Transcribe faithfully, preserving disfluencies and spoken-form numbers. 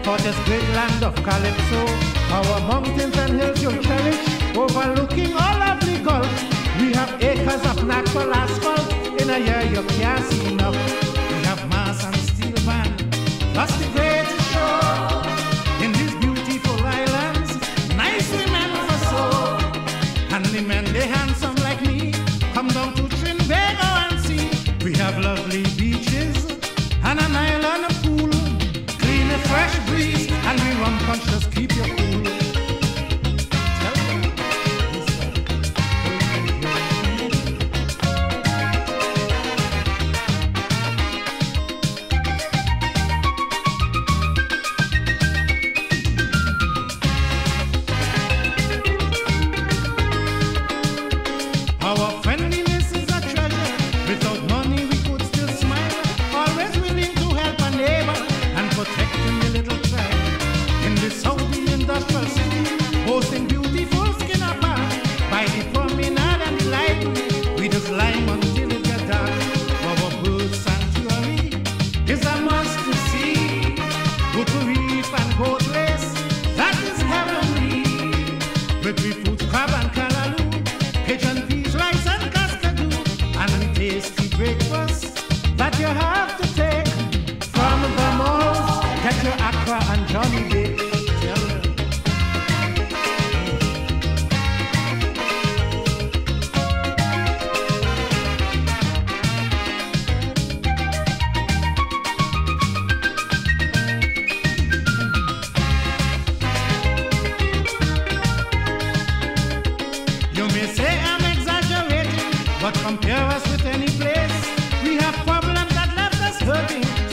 for this great land of Calypso. Our mountains and hills you cherish, overlooking all lovely gulf. We have acres of natural asphalt, in a year you can't see enough. We have mass and steel band, plus the greatest show. In these beautiful islands, nice women for so. And the men, they handsome like me, come down to Trinbago and see. We have lovely beaches and an island pool, clean and fresh breeze, and we rum punch, just keep you cool. Our friendliness is a treasure. Without money we could still smile. Always willing to help a neighbor and protecting the little tribe. In the Saudi industrial city, hosting beautiful skinner park. By the promenade and the library, we just lime until it gets dark. Our bird sanctuary is a must to see. Go to reef and boat race, that is heavenly. With we food, crab and callaloo, pigeon peas, rice and cascadoo, and the tasty breakfast that you have to take from the malls. Get your Accra and Johnny Bake. Tell them. You may say I'm exaggerating, but compare us with any place. We have problems that left us hurting.